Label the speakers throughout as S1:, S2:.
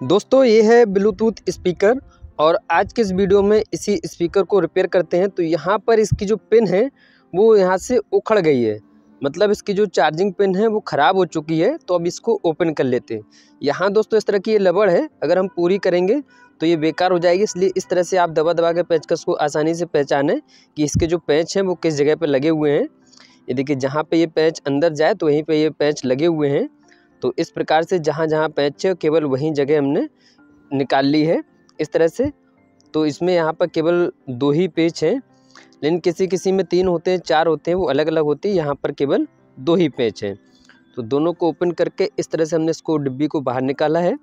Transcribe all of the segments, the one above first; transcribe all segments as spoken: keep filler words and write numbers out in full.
S1: दोस्तों ये है ब्लूटूथ स्पीकर और आज के इस वीडियो में इसी स्पीकर को रिपेयर करते हैं। तो यहाँ पर इसकी जो पिन है वो यहाँ से उखड़ गई है, मतलब इसकी जो चार्जिंग पिन है वो ख़राब हो चुकी है। तो अब इसको ओपन कर लेते हैं। यहाँ दोस्तों इस तरह की ये लबड़ है, अगर हम पूरी करेंगे तो ये बेकार हो जाएगी, इसलिए इस तरह से आप दबा दबा के पेचकस को आसानी से पहचानें कि इसके जो पैच हैं वो किस जगह पर लगे हुए हैं। ये देखिए जहाँ पे ये पैच अंदर जाए तो वहीं पे ये पैच लगे हुए हैं। तो इस प्रकार से जहाँ जहाँ पैच है केवल वहीं जगह हमने निकाल ली है इस तरह से। तो इसमें यहाँ पर केवल दो ही पेच हैं, लेकिन किसी किसी में तीन होते हैं, चार होते हैं, वो अलग अलग होती है। यहाँ पर केवल दो ही पेच हैं। तो दोनों को ओपन करके इस तरह से हमने इसको डिब्बी को बाहर निकाला है।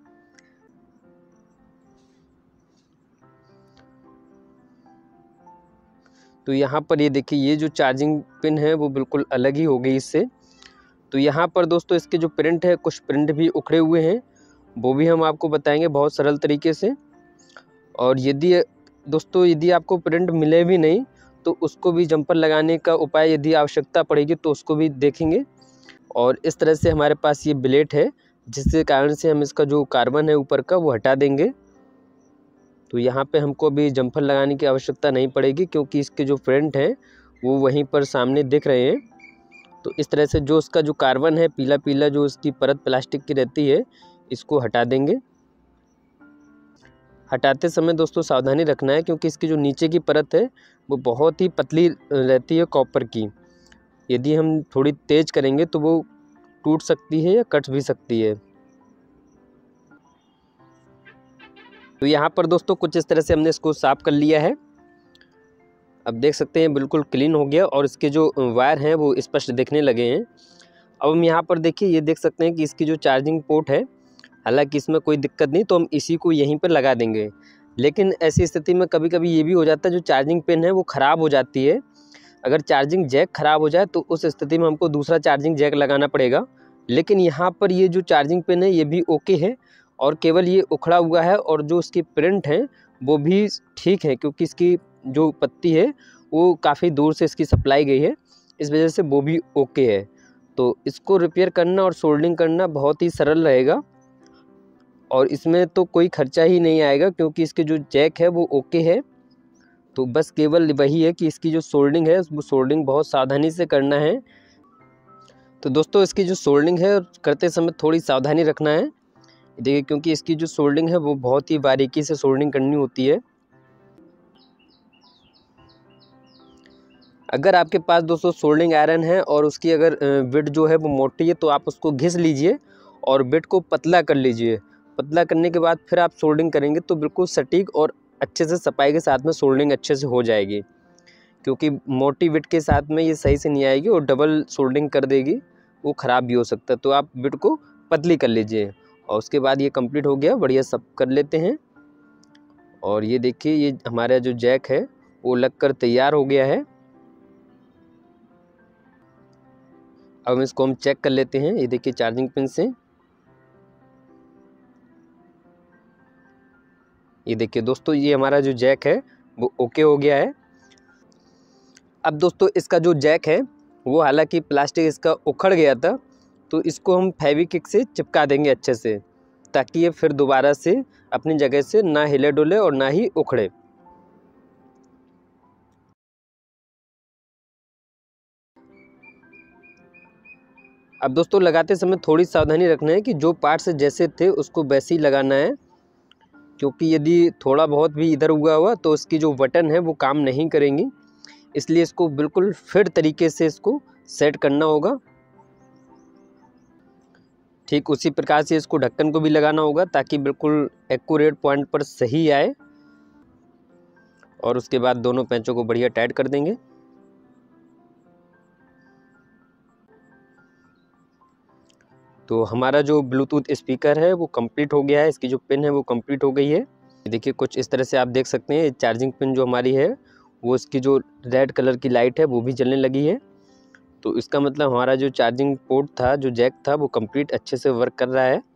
S1: तो यहाँ पर ये देखिए ये जो चार्जिंग पिन है वो बिल्कुल अलग ही हो गई इससे। तो यहाँ पर दोस्तों इसके जो प्रिंट है, कुछ प्रिंट भी उखड़े हुए हैं, वो भी हम आपको बताएंगे बहुत सरल तरीके से। और यदि दोस्तों यदि आपको प्रिंट मिले भी नहीं तो उसको भी जंपर लगाने का उपाय यदि आवश्यकता पड़ेगी तो उसको भी देखेंगे। और इस तरह से हमारे पास ये ब्लेड है जिसके कारण से हम इसका जो कार्बन है ऊपर का वो हटा देंगे। तो यहाँ पे हमको अभी जंपर लगाने की आवश्यकता नहीं पड़ेगी क्योंकि इसके जो फ्रंट हैं वो वहीं पर सामने दिख रहे हैं। तो इस तरह से जो उसका जो कार्बन है पीला पीला जो उसकी परत प्लास्टिक की रहती है इसको हटा देंगे। हटाते समय दोस्तों सावधानी रखना है क्योंकि इसकी जो नीचे की परत है वो बहुत ही पतली रहती है कॉपर की। यदि हम थोड़ी तेज करेंगे तो वो टूट सकती है या कट भी सकती है। तो यहाँ पर दोस्तों कुछ इस तरह से हमने इसको साफ कर लिया है। अब देख सकते हैं बिल्कुल क्लीन हो गया और इसके जो वायर हैं वो स्पष्ट दिखने लगे हैं। अब हम यहाँ पर देखिए ये देख सकते हैं कि इसकी जो चार्जिंग पोर्ट है, हालांकि इसमें कोई दिक्कत नहीं, तो हम इसी को यहीं पर लगा देंगे। लेकिन ऐसी स्थिति में कभी कभी ये भी हो जाता है जो चार्जिंग पिन है वो ख़राब हो जाती है। अगर चार्जिंग जैक ख़राब हो जाए तो उस स्थिति में हमको दूसरा चार्जिंग जैक लगाना पड़ेगा। लेकिन यहाँ पर ये जो चार्जिंग पिन है ये भी ओके है और केवल ये उखड़ा हुआ है और जो उसकी प्रिंट है वो भी ठीक है क्योंकि इसकी जो पत्ती है वो काफ़ी दूर से इसकी सप्लाई गई है, इस वजह से वो भी ओके है। तो इसको रिपेयर करना और सोल्डिंग करना बहुत ही सरल रहेगा और इसमें तो कोई खर्चा ही नहीं आएगा क्योंकि इसके जो जैक है वो ओके है। तो बस केवल वही है कि इसकी जो सोल्डिंग है वो सोल्डिंग बहुत सावधानी से करना है। तो दोस्तों इसकी जो सोल्डिंग है करते समय थोड़ी सावधानी रखना है, देखिए क्योंकि इसकी जो सोल्डिंग है वो बहुत ही बारीकी से सोल्डिंग करनी होती है। अगर आपके पास दोस्तों सोल्डिंग आयरन है और उसकी अगर बिट जो है वो मोटी है तो आप उसको घिस लीजिए और बिट को पतला कर लीजिए। पतला करने के बाद फिर आप सोल्डिंग करेंगे तो बिल्कुल सटीक और अच्छे से सफाई के साथ में सोल्डिंग अच्छे से हो जाएगी, क्योंकि मोटी बिट के साथ में ये सही से नहीं आएगी और डबल सोल्डिंग कर देगी, वो ख़राब भी हो सकता है। तो आप बिट को पतली कर लीजिए और उसके बाद ये कंप्लीट हो गया, बढ़िया सब कर लेते हैं। और ये देखिए ये हमारा जो जैक है वो लग कर तैयार हो गया है। अब इसको हम चेक कर लेते हैं। ये देखिए चार्जिंग पिन से ये देखिए दोस्तों ये हमारा जो जैक है वो ओके हो गया है। अब दोस्तों इसका जो जैक है वो हालांकि प्लास्टिक इसका उखड़ गया था, तो इसको हम फेविक्विक से चिपका देंगे अच्छे से ताकि ये फिर दोबारा से अपनी जगह से ना हिले डुले और ना ही उखड़े। अब दोस्तों लगाते समय थोड़ी सावधानी रखना है कि जो पार्ट्स जैसे थे उसको वैसे ही लगाना है, क्योंकि यदि थोड़ा बहुत भी इधर हुआ हुआ तो उसकी जो बटन है वो काम नहीं करेंगी, इसलिए इसको बिल्कुल फिट तरीके से इसको सेट करना होगा। ठीक उसी प्रकार से इसको ढक्कन को भी लगाना होगा ताकि बिल्कुल एक्यूरेट पॉइंट पर सही आए। और उसके बाद दोनों पेंचों को बढ़िया टाइट कर देंगे। तो हमारा जो ब्लूटूथ स्पीकर है वो कंप्लीट हो गया है, इसकी जो पिन है वो कंप्लीट हो गई है। देखिए कुछ इस तरह से आप देख सकते हैं चार्जिंग पिन जो हमारी है वो इसकी जो रेड कलर की लाइट है वो भी जलने लगी है। तो इसका मतलब हमारा जो चार्जिंग पोर्ट था, जो जैक था, वो कंप्लीट अच्छे से वर्क कर रहा है।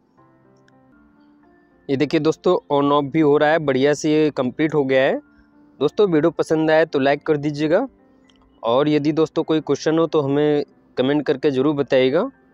S1: ये देखिए दोस्तों ऑन ऑफ भी हो रहा है, बढ़िया से ये कंप्लीट हो गया है। दोस्तों वीडियो पसंद आए तो लाइक कर दीजिएगा और यदि दोस्तों कोई क्वेश्चन हो तो हमें कमेंट करके ज़रूर बताइएगा।